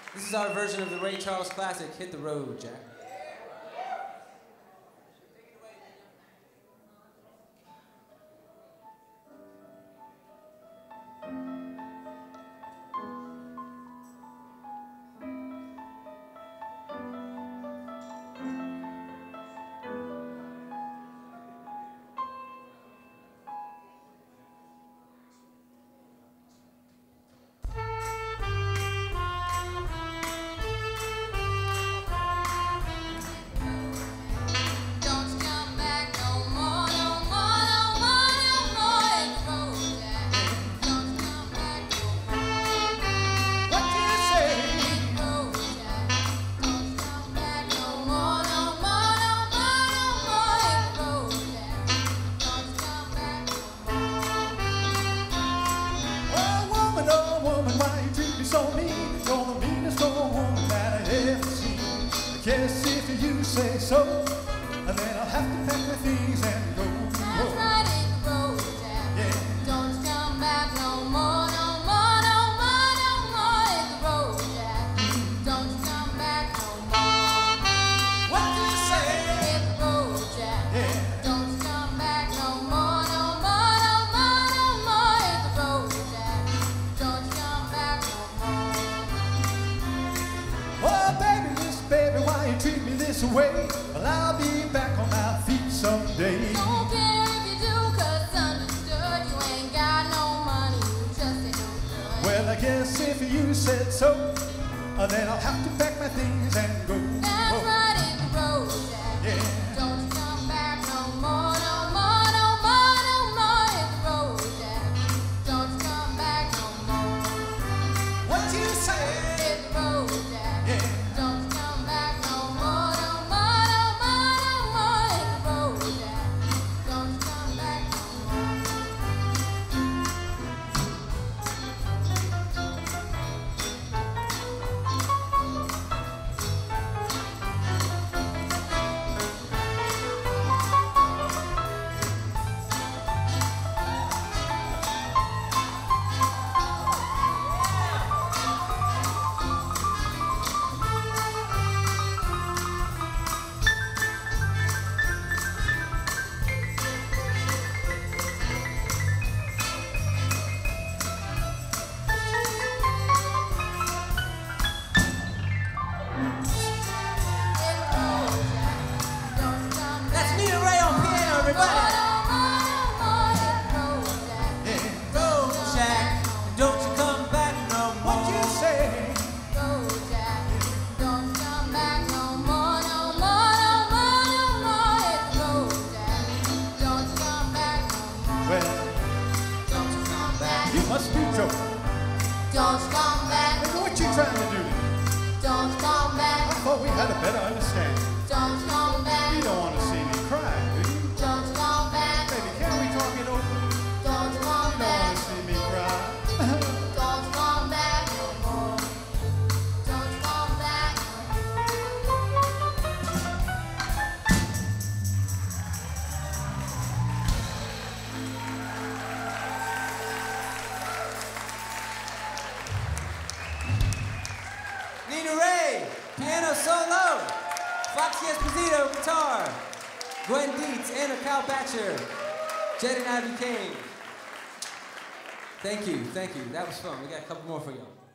This is our version of the Ray Charles classic, Hit the Road, Jack. Yes, if you say so, and then I'll have to pack my things and go. That's right, hit the road, Jack. Yeah. Don't come back no more, no more, no more, no more. Hit the road, Jack. Don't come back no more. What do you say? Hit the road, Jack. Yeah. Don't come back no more, no more, no more, no more. Hit the road, Jack. Don't come back no more. Oh, baby, listen, baby, why you treat me this way? Well, I'll be back on my feet someday. Don't care if you do, 'cause understood. You ain't got no money, you just ain't no good. Well, I guess if you said so, then I'll have to pack my things and go. That's right, hit the road, Jack. Yeah. Don't come back no more, no more, no more, no more. Hit the road, Jack. Don't come back no more. What do you say? Hit the road, Jack. Yeah. Don't come back no more, no more, no more, no more. Hit the road, Jack. Don't come back no more. That's Nina Ray on piano, everybody. Road, Jack, don't you come back no more. What do you say? Well, you must be joking. Don't come back. Hey, what you trying to do? Don't come I back. thought we had a better understanding. Don't come back. You don't want to see me cry, do you? Don't come back. Baby, can we talk it over? Don't You come don't want back. to see me cry. Don't come back no more. Don't come back. Nina Ray, piano solo. Foxy Esposito, guitar. Gwen Dietz, Anna Kalbatcher, Jed and Ivy Kane. Thank you, thank you. That was fun. We got a couple more for y'all.